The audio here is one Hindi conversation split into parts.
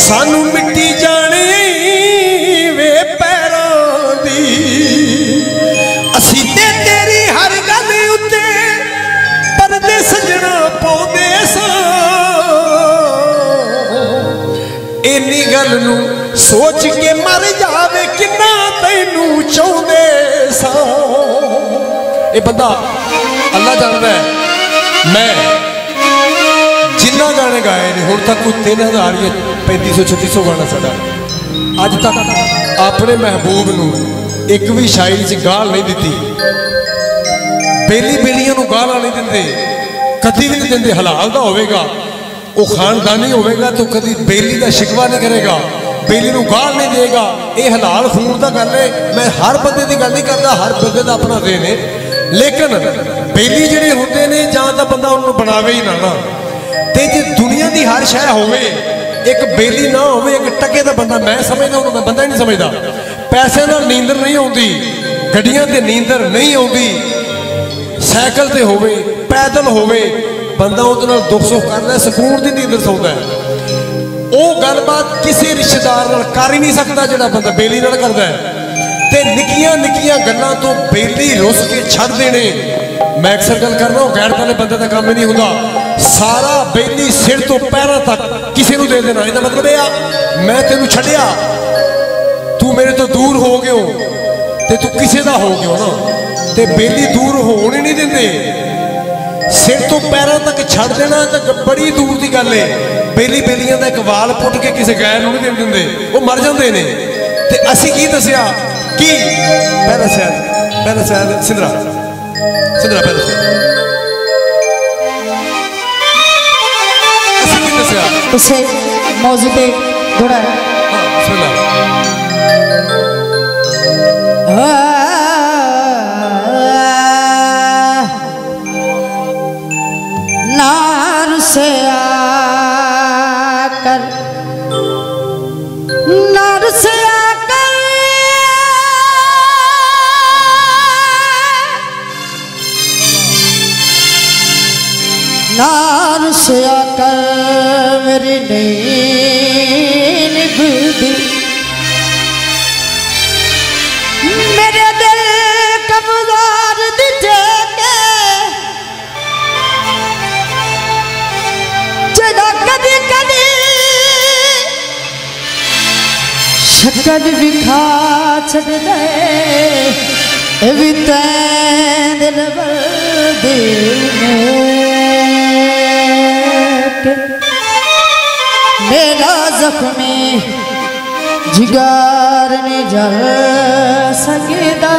सानू मिट्टी जाने वे पैरों दी असी ते तेरी हर गल उत्ते परदे सजना पाउंदे सां इन्नी गल नू सोच के मर जावे किन्ना तैनू चाहुंदे सां। ये बंदा अल्लाह जानदा है मैं जिन्ना गाने गाए ने हुण तक 3000 या 3500-3600 गाना साडा अज तक अपने महबूब नू एक भी शायरी च गाल नहीं दी। बेली बेलियां नू गाल नहीं दिंदे कदी भी नहीं दिंदे। हलाल दा होवेगा वो खानदानी होवेगा तो कदी बेली का शिकवा नहीं करेगा बेली नू गाल नहीं देगा। ये हलाल खून का गल है। मैं हर बंदे की गल नहीं करता हर बंदे का अपना देन है लेकिन बेली जिहड़े होंदे ने जां तां बंदा उन्होंने बनावे ही ना ते जे दुनिया की हर शह होवे एक बेली ना होवे एक टके का बंदा मैं समझदा उन्होंने मैं बंदा ही नहीं समझदा। पैसे नाल नींदर नहीं आउंदी गड्डियां ते नींदर नहीं आउंदी साइकिल ते होवे पैदल होवे बंदा उहदे नाल दुख सुख करदा सकून दी नींदर सौंदा है। वो गलबात किसी रिश्तेदार नाल कर ही नहीं सकता जिहड़ा बंदा बेली नाल करदा है। ते निक्कियां निक्कियां गल्लां तो बेली रुस के छड्ड देने मैं अक्सर गल करना गैर वाले बंदे का काम ही नहीं होंदा। सारा बेली सिर तो पैरों तक किसी को दे देना इसका मतलब यह मैं तेनू छड्डिया तू मेरे तो दूर हो गए हो ते तू किसी का हो गया ना ते बेली दूर होने नहीं देंदे। सिर तो पैरों तक छड्ड देना तो बड़ी दूर की गल है। बेली बेलियां का एक वाल पुट के किसी गैर नहीं देन देंदे वो मर जाते हैं। ते असी की दसिया कि पहला शायद सिंदरा पहला उसे मौजू पे घोड़ा नार से आकर नार से आकर मेरी नींद निभदी मेरे दिल कबूतर दिखे के जदा कदी कदी शक्कर भी खा छड़ दे भी तैं दिल बर्दी मेरा जख्मी जिगर नहीं जल सकता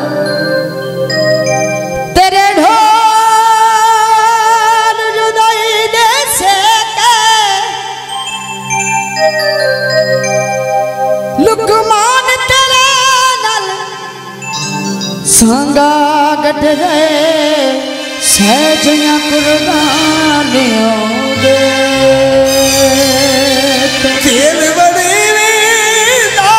तेरे ढोल जुदाई दे से लुकमान तेरे नाल संगा गट गए सहजियां कुर्बानियों दे तेल बड़े वेदा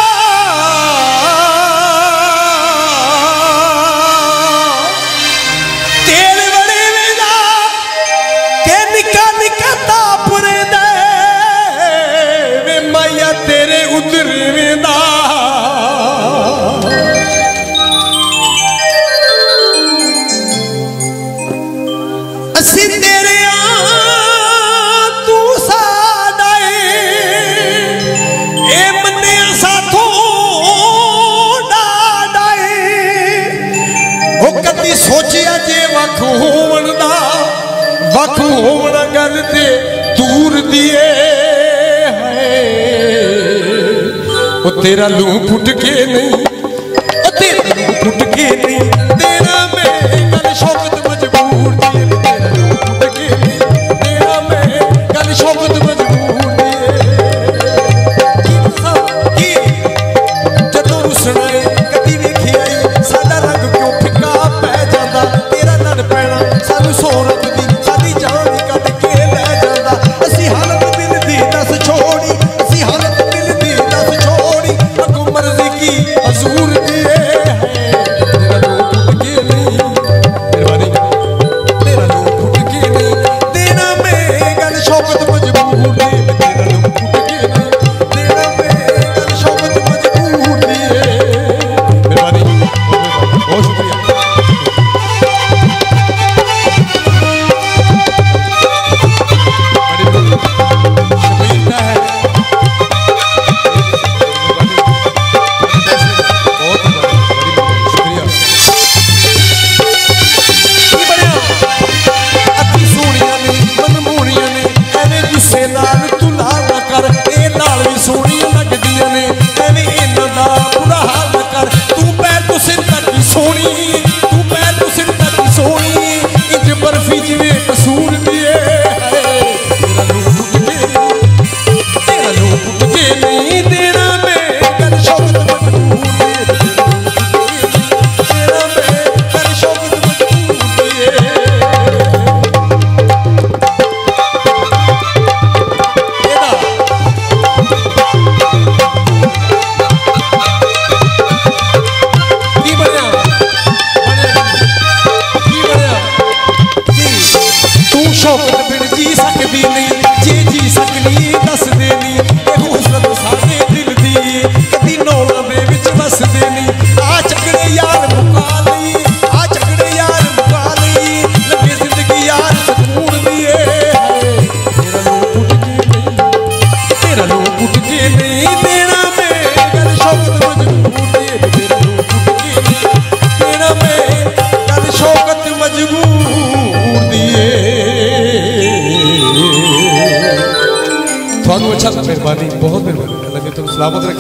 तेल बड़े वेदा के निका निका तापुर दे वे माया तेरे उधर वेदा असी तेरे सोचिया जे वख होवन दा वख होवना गल ते दूर दिए है ओ तेरा लू फुट के नहीं ओ तेरा लू फुट के नहीं तेरा मैं गल शौकत मजबूर दिए तेरा लू फुट के नहीं तेरा मैं गल शौकत मजबूर दिए की जदों रुसना है कदी वेखी आई साडा रंग क्यों फिक्का तेरा लड़ पैना सानू सोरत दी साडी जान कट के लै जांदा असी हालत दिल दी दस छोड़ी असी हालत दिल दी दस छोड़ी अगू मर्जी की लगी जिवें कसूर दिए तेरा लोग टुट के नहीं देना मैं कर शौकत मजबूर तेरा मैं कर शौकत मजबूर शौकत बिन जी सकती नहीं जे जी सकनी दस देनी हौसलत सारे दिल दी कदी नौला दे विच बस देनी आ झगड़े यार मुका लई आ झगड़े यार मुका लई लगे जिंदगी यार सकून दिए तेरा लोग उठ के नहीं देना मैं गल शौकत मजबूर दिए तेरा लोग उठ के नहीं देना मैं गल शौकत मजबूर दिए अच्छा मेहरबानी बहुत मेहरबानी अल्लाह ने तुम सलामत रखे।